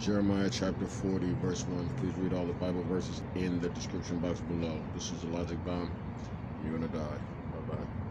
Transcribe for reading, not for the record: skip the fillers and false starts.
Jeremiah chapter 40, verse 1. Please read all the Bible verses in the description box below. This is a logic bomb. You're gonna die. Bye-bye.